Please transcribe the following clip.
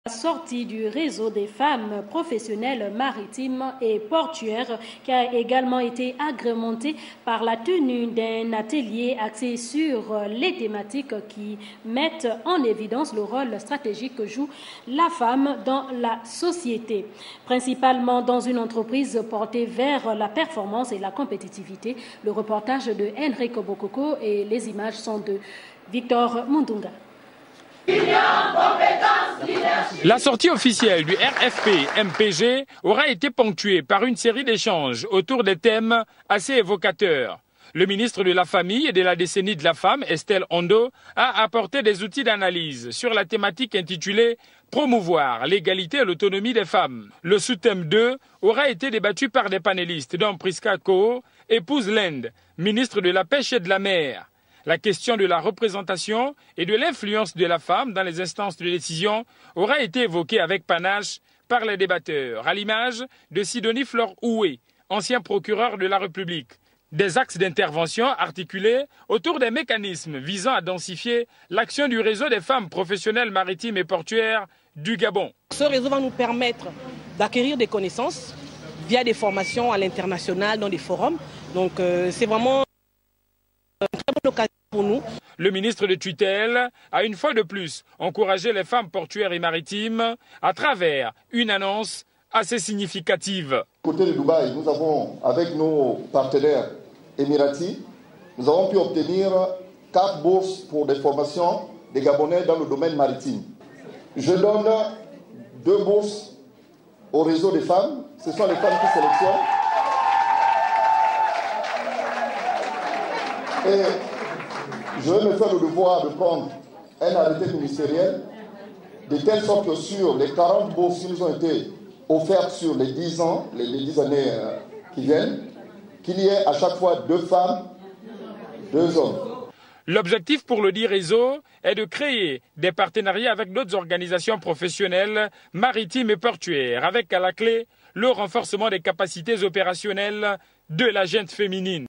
La sortie du réseau des femmes professionnelles maritimes et portuaires qui a également été agrémentée par la tenue d'un atelier axé sur les thématiques qui mettent en évidence le rôle stratégique que joue la femme dans la société, principalement dans une entreprise portée vers la performance et la compétitivité. Le reportage de Enrico Bokoko et les images sont de Victor Mundunga. La sortie officielle du RFP-MPG aura été ponctuée par une série d'échanges autour des thèmes assez évocateurs. Le ministre de la Famille et de la décennie de la femme, Estelle Ondo, a apporté des outils d'analyse sur la thématique intitulée « Promouvoir l'égalité et l'autonomie des femmes ». Le sous-thème 2 aura été débattu par des panélistes dont Priska Koho, épouse Lende, ministre de la Pêche et de la Mer. La question de la représentation et de l'influence de la femme dans les instances de décision aura été évoquée avec panache par les débatteurs, à l'image de Sidonie Flore Oué, ancien procureur de la République. Des axes d'intervention articulés autour des mécanismes visant à densifier l'action du réseau des femmes professionnelles maritimes et portuaires du Gabon. Ce réseau va nous permettre d'acquérir des connaissances via des formations à l'international dans des forums. Donc c'est vraiment une très bonne occasion pour nous. Le ministre de tutelle a une fois de plus encouragé les femmes portuaires et maritimes à travers une annonce assez significative. Côté de Dubaï, nous avons, avec nos partenaires émiratis, nous avons pu obtenir 4 bourses pour des formations des Gabonais dans le domaine maritime. Je donne 2 bourses au réseau des femmes. Ce sont les femmes qui sélectionnent. Et je vais me faire le devoir de prendre un arrêté ministériel de telle sorte que sur les 40 bourses qui nous ont été offertes sur les 10 ans, les 10 années qui viennent, qu'il y ait à chaque fois 2 femmes, 2 hommes. L'objectif pour le dit réseau est de créer des partenariats avec d'autres organisations professionnelles maritimes et portuaires, avec à la clé le renforcement des capacités opérationnelles de la gente féminine.